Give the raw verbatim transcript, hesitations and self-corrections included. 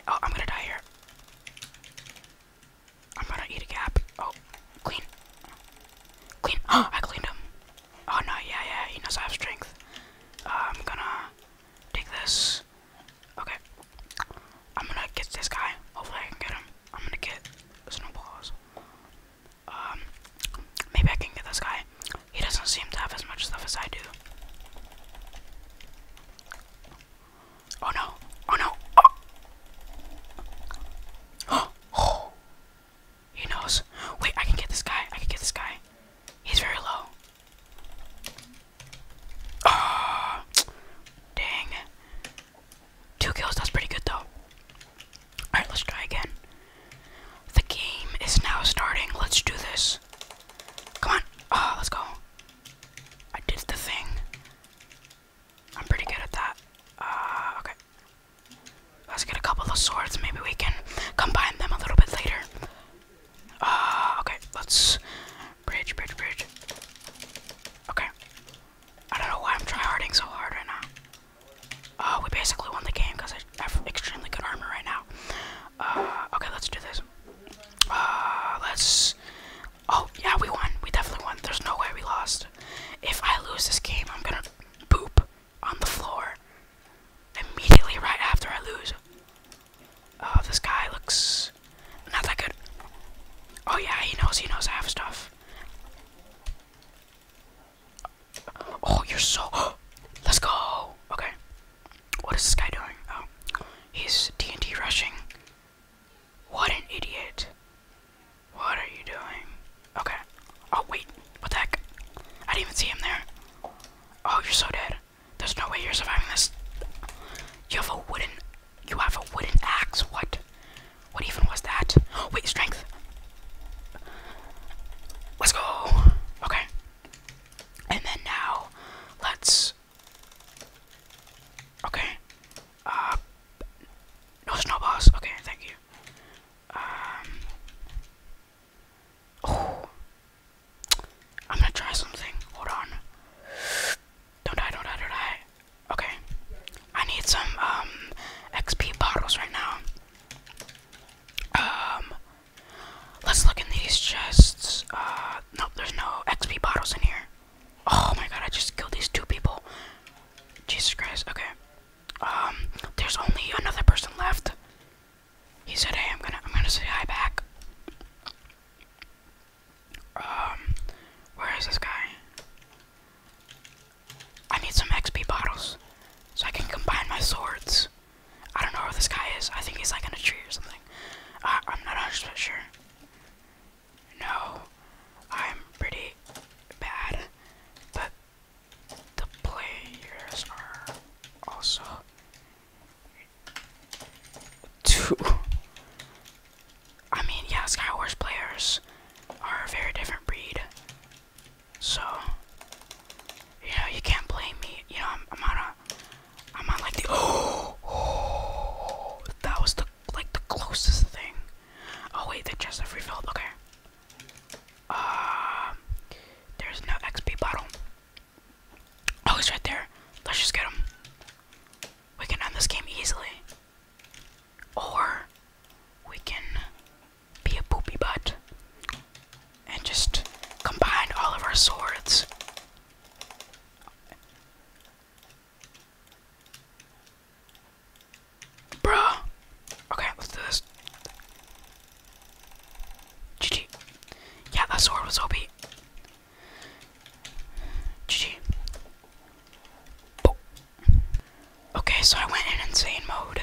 Oh, I'm gonna die here. I'm gonna eat a gap. Oh, clean. Clean. Oh, I cleaned him. Oh no, yeah, yeah, he knows I have strength. Uh, I'm gonna take this. Okay. I'm gonna get this guy. Hopefully I can get him. I'm gonna get snowballs. Um, maybe I can get this guy. He doesn't seem to have as much stuff as I do. Oh no. Oh no. Oh. Oh. He knows. Wait, I can get this guy. I can get this guy. He's very low. Oh. Dang. Two kills, that's pretty good though. Alright, let's try again. The game is now starting. Let's do this. Come on. Oh, let's go. I did the thing. I'm pretty good at that. Uh, okay. Let's get a couple of swords. Maybe we can combine them a little bit later. Uh, okay. Let's bridge, bridge, bridge. Okay. I don't know why I'm tryharding so hard right now. Uh, we basically won the game because I have extremely good armor right now. Uh, okay, let's do this. Uh, let's... Oh, yeah, we won. We definitely won. There's no way we lost. If I lose this game, I'm gonna poop on the floor immediately right after I lose. Oh, this guy looks not that good. Oh, yeah, he knows. He knows I have stuff. Oh, you're so... Let's go. Okay. What is this guy doing? Oh, he's T N T rushing. What an idiot. What are you doing? Okay. Oh, wait. What the heck? I didn't even see him there. Oh, you're so dead. There's no way you're surviving this. You have a wooden... You have a wooden axe. What? What even was that? Oh, wait, strength. Let's go. Okay. And then now, let's... Okay. Uh... No snowballs. Okay, thank you. Um... Oh. I'm gonna try something. Hold on. Don't die, don't die, don't die. Okay. I need some, um, X P bottles right now. Um, let's look in these chests. Uh, nope, there's no X P bottles in here. Oh my god, I just killed these two people. Jesus Christ, okay. Um, there's only another person left. He said, hey, I'm gonna, I'm gonna say hi back. Um, where is this guy? I need some X P bottles so I can combine my swords. I don't know where this guy is. I think he's like in a tree or something. Uh, I'm not one hundred percent sure. No, I'm pretty bad, but the players are also two. I mean, yeah, SKYWARS players are a very different breed. So, you know, you can't blame me. You know, I'm, I'm on a, I'm on like the, oh, oh, that was the, like the closest thing. Oh wait, the chest have refilled, okay. Uh, there's no X P bottle. Oh, he's right there. Let's just get him. We can end this game easily. Or, we can be a poopy butt and just combine all of our swords. Bruh. Okay, let's do this. G G. Yeah, that sword was O P. G G. Oh. Okay, so I went in insane mode.